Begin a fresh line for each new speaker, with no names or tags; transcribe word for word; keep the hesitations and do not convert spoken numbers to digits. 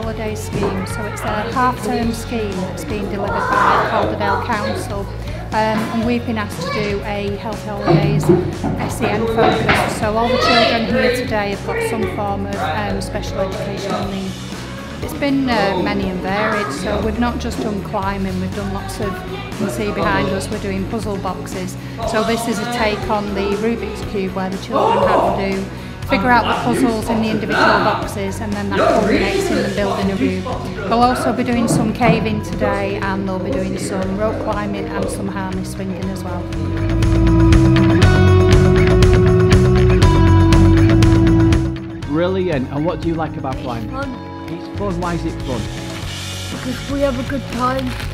holiday scheme, so it's a half-term scheme that's being delivered by Calderdale Council, um, and we've been asked to do a Healthy Holidays S E N focus, so all the children here today have got some form of um, special educational need. It's been uh, many and varied, so we've not just done climbing, we've done lots of, you can see behind us, we're doing puzzle boxes. So this is a take on the Rubik's Cube, where the children have to figure out the puzzles in the individual boxes, and then that culminates in them building a room. They'll also be doing some caving today, and they'll be doing some rope climbing and some harness swinging as well.
Brilliant. And what do you like about climbing?
Fun.
It's fun. Why is it fun?
Because we have a good time.